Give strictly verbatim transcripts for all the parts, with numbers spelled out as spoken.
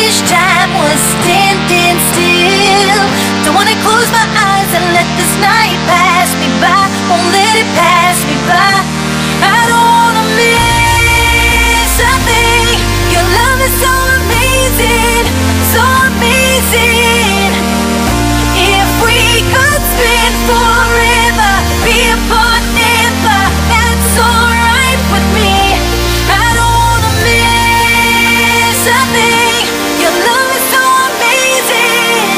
Wish time was standing still. Don't wanna close my eyes and let this night pass me by. Won't let it pass me by. I don't wanna miss a thing. Your love is so amazing, so amazing. If we could spend forever, be apart never, that's alright with me. I don't wanna miss a thing. Your love is so amazing.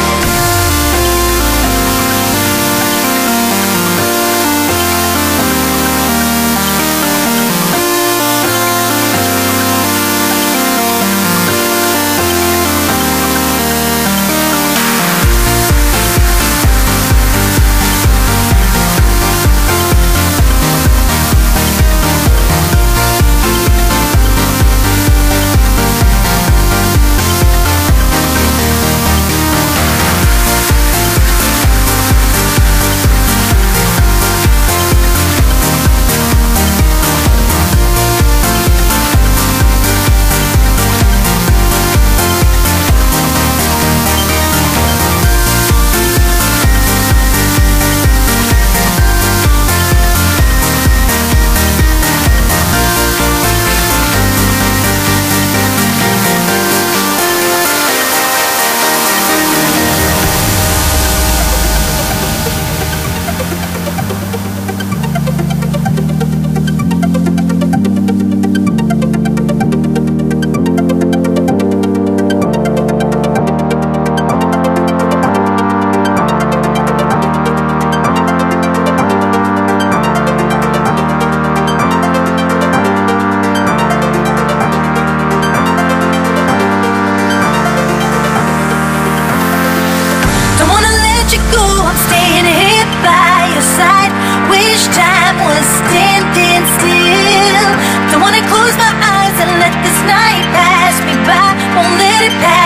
Wish time was standing still. Don't wanna close my eyes and let this night pass me by. Won't let it pass